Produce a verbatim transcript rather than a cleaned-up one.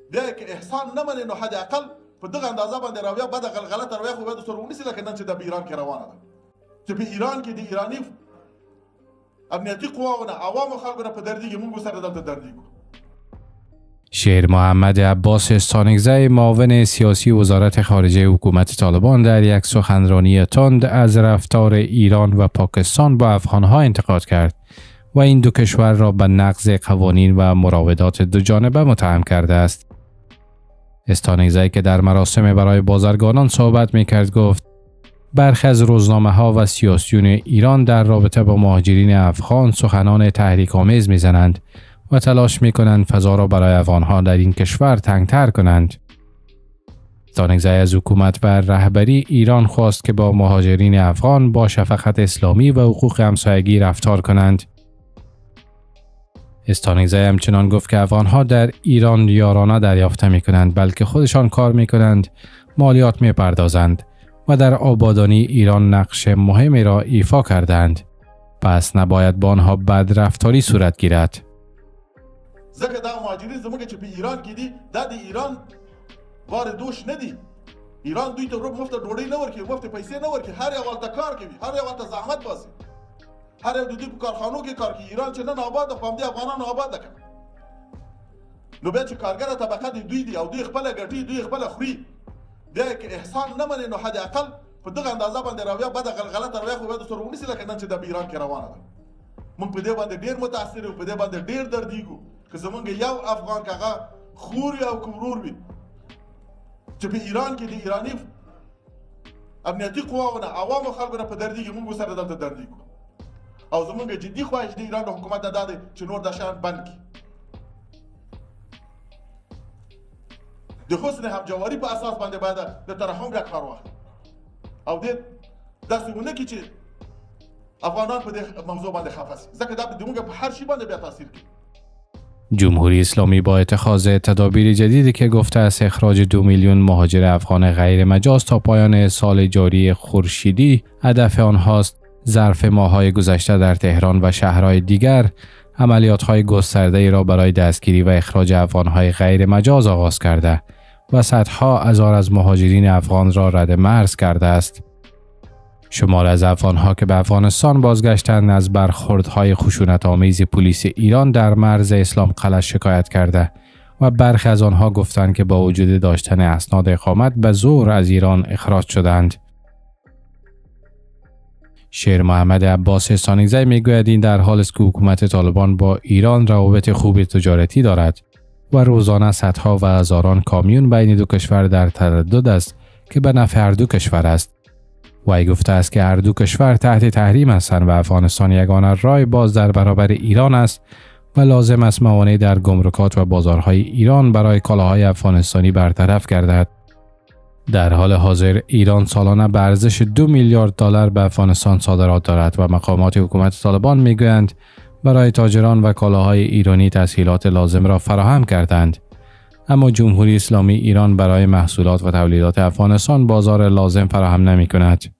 بیا که احسان نمنې نو حداقل په دغه اندازه باندې راویا بعد غلغله تر ویا خو باید سره ونیسي لکه نن چې د ایران کې روانه ده چې په ایران کې د ایرانی امنیتي قواونه عوامو خلکو نه په دردیږي موږ سره دلته دردیږو. شیر محمد عباس استانکزی معاون سیاسی وزارت خارجه حکومت طالبان در یک سخنرانی تند از رفتار ایران و پاکستان با افغانها انتقاد کرد و این دو کشور را به نقض قوانین و مراودات دو جانبه متهم کرده است. استانکزی که در مراسم برای بازرگانان صحبت می‌کرد گفت برخی از روزنامه‌ها و سیاسیون ایران در رابطه با مهاجرین افغان سخنان تحریک‌آمیز می‌زنند و تلاش می‌کنند فضا را برای افغان‌ها در این کشور تنگ‌تر کنند. استانکزی از حکومت و رهبری ایران خواست که با مهاجرین افغان با شفقت اسلامی و حقوق همسایگی رفتار کنند. استانکزی همچنان گفت که افغان‌ها در ایران یارانه دریافت می‌کنند بلکه خودشان کار می‌کنند، مالیات می‌پردازند و در آبادانی ایران نقش مهمی را ایفا کردند. پس نباید با آنها بدرفتاری صورت گیرد. ځکه دا مهاجرین زموږ چې په ایران کې دي دا د ایران وار دوش نه دي. ایران دوی ته مفت ډوډۍ نه ورکوي، مفت پیسې نه ورکوي، هر یو هلته کار کوي، هر یو هلته زحمت باسي، هر یو د دوی په کارخانو کې کار کوي. ایران چې نن آباد ده خو همدې افغانانو آباد ده. نو بیا چې کارګره طبقه د دوی دي او دوی خپله ګټي، دوی خپله خوري، بیا که احسان نه منې نو حداقل په دغه اندازه باندې راویا بده غلغله تر ویا خو باید ورسره ونیسي لکه نن چې د ایران کې روانه ده. موږ په دې باندې ډېر متاثر یو، په دې باندې ډېر دردیږو که زمونږ یو افغان که هغه خور وي او که ورور وي چې په ایران کې د ایراني امنیتي قواونه عوامو خلکو نه په دردیږي موږ سره دلته دردیږو. او زمونږ جدي خواهش د ایران د حکومت نه دا دی چې نور دا شیان بند کړي. د حسن همجواري په اساس باندې باید د ترحم را کار واخلي او دې داسې ونه کړي چې افغانان په دې موضوع باندې خفه شي، ځکه دا زموږ په هر شي باندې بیا تاثیر کوي. جمهوری اسلامی با اتخاذ تدابیر جدیدی که گفته است اخراج دو میلیون مهاجر افغان غیر مجاز تا پایان سال جاری خورشیدی هدف آنهاست ظرف ماه‌های گذشته در تهران و شهرهای دیگر عملیات‌های گسترده‌ای را برای دستگیری و اخراج افغان‌های غیر مجاز آغاز کرده و صدها هزار از مهاجرین افغان را رد مرز کرده است. شمار از افغان‌ها که به افغانستان بازگشتند از برخوردهای خشونت‌آمیز پلیس ایران در مرز اسلام قلعه شکایت کرده و برخی از آنها گفتند که با وجود داشتن اسناد اقامت به زور از ایران اخراج شدند. شیر محمد عباس استانکزی میگوید این در حال است که حکومت طالبان با ایران روابط خوب تجارتی دارد و روزانه صدها و هزاران کامیون بین دو کشور در تردد است که به نفع هر دو کشور است. وی گفته است که هر دو کشور تحت تحریم هستند و افغانستان یگانه راه باز در برابر ایران است و لازم است موانع در گمرکات و بازارهای ایران برای کالاهای افغانستانی برطرف گردد. در حال حاضر ایران سالانه به ارزش دو میلیارد دلار به افغانستان صادرات دارد و مقامات حکومت طالبان میگویند برای تاجران و کالاهای ایرانی تسهیلات لازم را فراهم کردند. اما جمهوری اسلامی ایران برای محصولات و تولیدات افغانستان بازار لازم فراهم نمی کند.